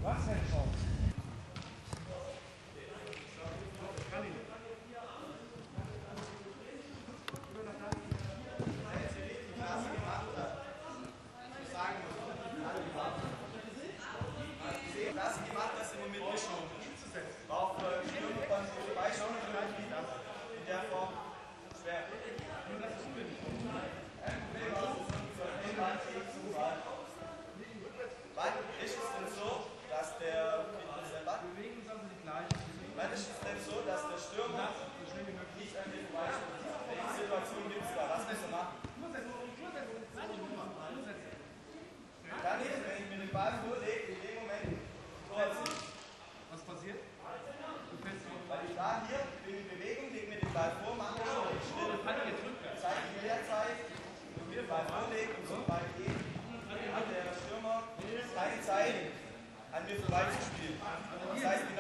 Was denn schon? Das gemacht, das im Moment geschoben. Auf Stürme konnten sie vorbeischauen und dann wieder. In der Form schwer. Wann ist es denn so, dass der Stürmer nicht an den vorbeischaut? Welche Situation gibt es da? Was müssen wir machen? Dann eben, wenn ich mir den Ball vorlege, in dem Moment Tor erzielt. Was passiert? Weil ich da hier bin in Bewegung, lege mir den Ball vor, mache schon den Schritt, zeige die Leerzeit und mir den Ball vorlege und zum Ball geht, hat der Stürmer keine Zeit, an mir vorbeizuspielen. Das heißt,